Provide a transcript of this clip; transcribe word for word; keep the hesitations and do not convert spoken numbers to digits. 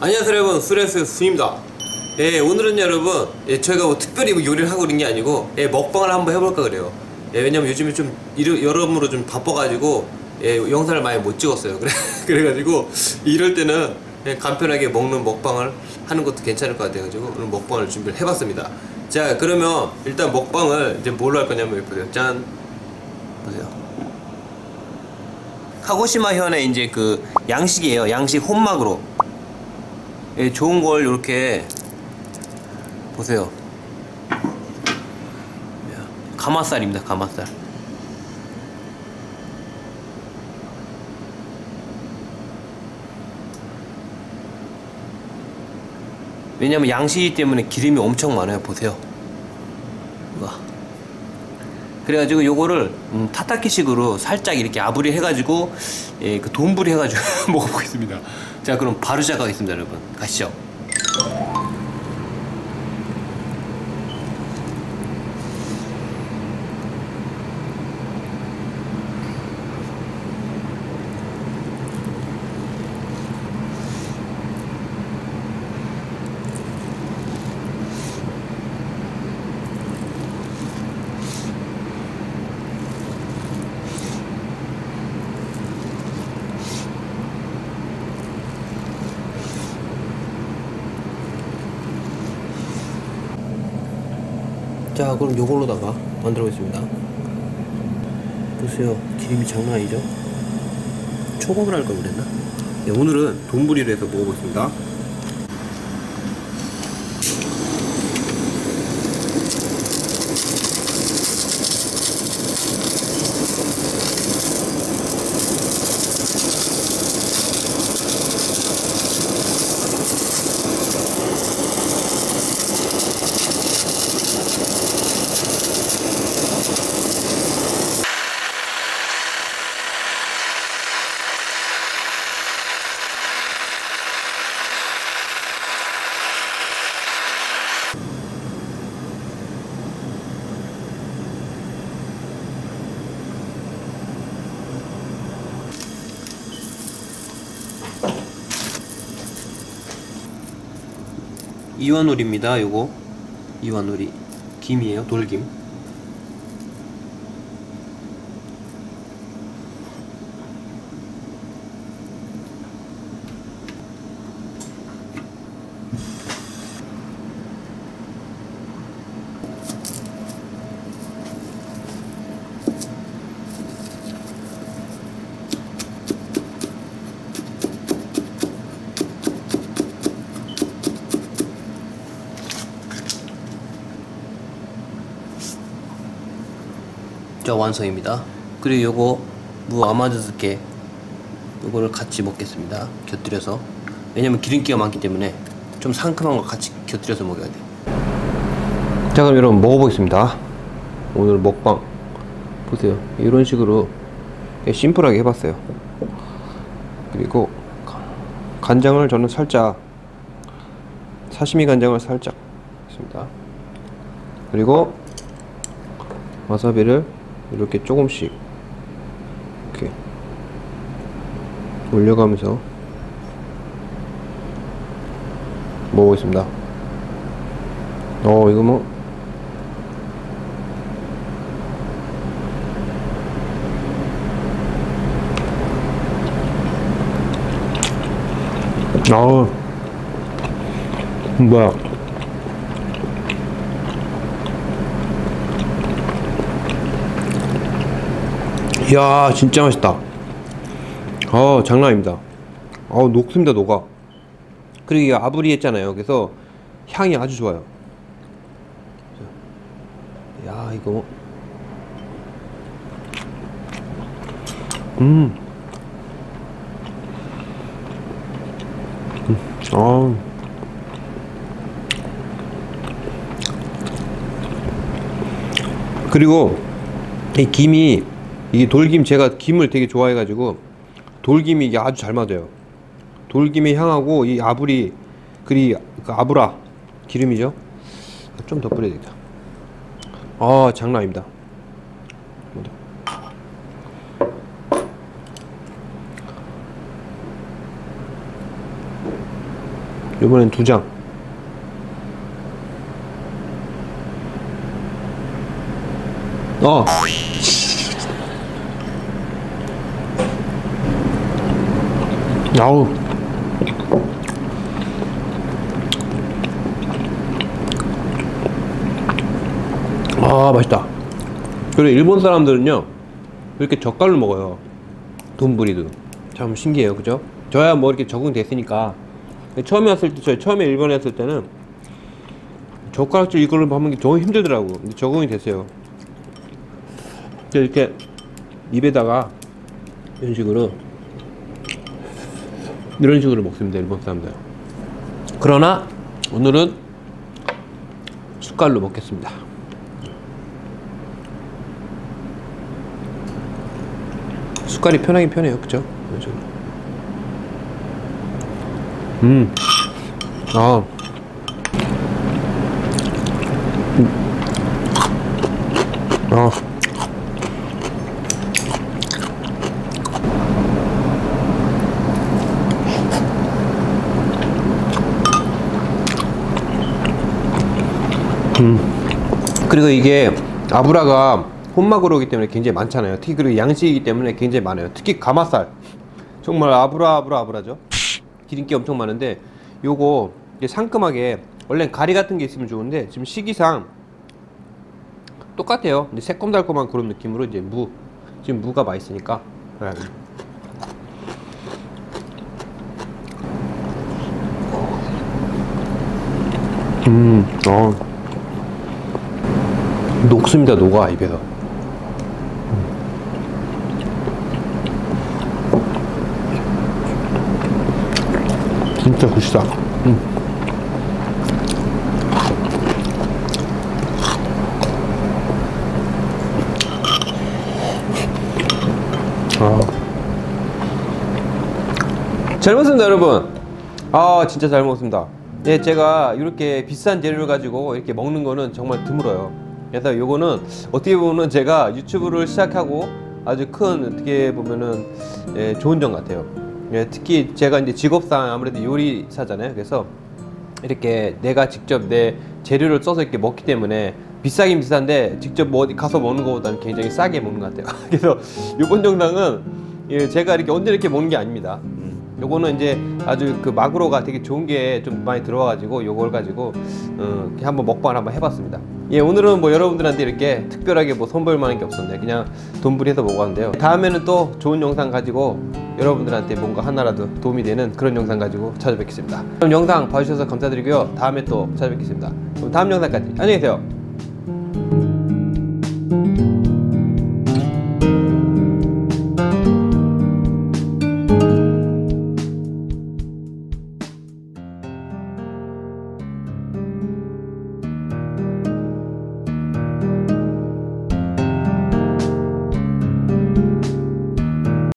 안녕하세요 여러분, 수레스 수입니다. 예, 오늘은 여러분, 예, 저희가 뭐 특별히 뭐 요리를 하고 그런 게 아니고, 예, 먹방을 한번 해볼까 그래요. 예, 왜냐면 요즘에 좀 이러, 여러모로 좀 바빠가지고, 예, 영상을 많이 못 찍었어요. 그래, 그래가지고 이럴 때는 예, 간편하게 먹는 먹방을 하는 것도 괜찮을 것 같아가지고 오늘 먹방을 준비를 해봤습니다. 자, 그러면 일단 먹방을 이제 뭘로 할 거냐면 여기 보세요. 짠, 보세요. 카고시마 현의 이제 그 양식이에요. 양식 혼막으로. 예, 좋은 걸 이렇게 보세요. 가마살입니다. 가마살. 왜냐면 양식이기 때문에 기름이 엄청 많아요. 보세요. 와. 그래가지고 요거를 음, 타타키식으로 살짝 이렇게 아부리 해가지고 예, 그 돈부리 해가지고 먹어보겠습니다. 자, 그럼 바로 시작하겠습니다. 여러분 가시죠. 자, 그럼 요걸로다가 만들어 보겠습니다. 보세요. 기름이 장난 아니죠? 초밥을 할 걸 그랬나? 네, 오늘은 돈부리를 해서 먹어보겠습니다. 이완오리입니다. 요거 이완오리 김이에요. 돌김. 자, 완성입니다. 그리고 요거 무 아마드스케 요거를 같이 먹겠습니다. 곁들여서. 왜냐면 기름기가 많기 때문에 좀 상큼한 거 같이 곁들여서 먹어야 돼. 자, 그럼 여러분 먹어보겠습니다. 오늘 먹방 보세요. 이런 식으로 심플하게 해봤어요. 그리고 간장을 저는 살짝, 사시미 간장을 살짝 했습니다. 그리고 와사비를 이렇게 조금씩 이렇게 올려가면서 먹어보겠습니다. 어, 이거 뭐 아우, 뭐야. 이야, 진짜 맛있다. 어, 장난 아닙니다. 어, 녹습니다, 녹아. 그리고 이게 아부리 했잖아요. 그래서 향이 아주 좋아요. 야, 이거 음, 음. 아, 그리고 이 김이, 이게 돌김, 제가 김을 되게 좋아해가지고 돌김이 이게 아주 잘 맞아요. 돌김의 향하고 이 아부리, 그리 그 아브라 기름이죠. 좀 더 뿌려야 되겠다. 아, 장난 아닙니다. 이번엔 두 장. 어. 아우. 아, 맛있다. 그리고 일본 사람들은요 이렇게 젓갈로 먹어요. 돈부리도 참 신기해요, 그죠? 저야 뭐 이렇게 적응됐으니까. 처음에 왔을 때, 저 처음에 일본에 왔을 때는 젓가락질 이걸로 하는 게 너무 힘들더라고. 근데 적응이 됐어요. 이렇게 입에다가 이런 식으로 이런 식으로 먹습니다, 일본 사람들. 그러나 오늘은 숟갈로 먹겠습니다. 숟갈이 편하긴 편해요, 그죠? 음, 아, 음. 아, 음. 그리고 이게 아브라가 혼마구로기 때문에 굉장히 많잖아요. 특히 그리고 양식이기 때문에 굉장히 많아요. 특히 가마살 정말 아브라 아브라 아브라죠. 기름기 엄청 많은데 요거 이게 상큼하게, 원래 가리 같은 게 있으면 좋은데 지금 시기상 똑같아요. 근데 새콤달콤한 그런 느낌으로 이제 무, 지금 무가 맛있으니까. 네. 음, 어, 녹습니다. 녹아 입에서. 진짜 굿이다. 음. 아. 잘 먹습니다, 여러분. 아, 진짜 잘 먹습니다. 예, 제가 이렇게 비싼 재료를 가지고 이렇게 먹는 거는 정말 드물어요. 그래서 요거는 어떻게 보면 제가 유튜브를 시작하고 아주 큰, 어떻게 보면은 예, 좋은 점 같아요. 예, 특히 제가 이제 직업상 아무래도 요리사잖아요. 그래서 이렇게 내가 직접 내 재료를 써서 이렇게 먹기 때문에 비싸긴 비싼데 직접 뭐 어디 가서 먹는 것보다는 굉장히 싸게 먹는 것 같아요. 그래서 이번 영상은 예, 제가 이렇게 언제 이렇게 먹는 게 아닙니다. 음, 요거는 이제 아주 그 마구로가 되게 좋은 게 좀 많이 들어와가지고 요걸 가지고 어, 이렇게 한번 먹방을 한번 해봤습니다. 예, 오늘은 뭐 여러분들한테 이렇게 특별하게 뭐 선보일 만한 게 없었는데 그냥 돈부리해서 먹었는데요. 다음에는 또 좋은 영상 가지고 여러분들한테 뭔가 하나라도 도움이 되는 그런 영상 가지고 찾아뵙겠습니다. 그럼 영상 봐주셔서 감사드리고요. 다음에 또 찾아뵙겠습니다. 그럼 다음 영상까지 안녕히 계세요.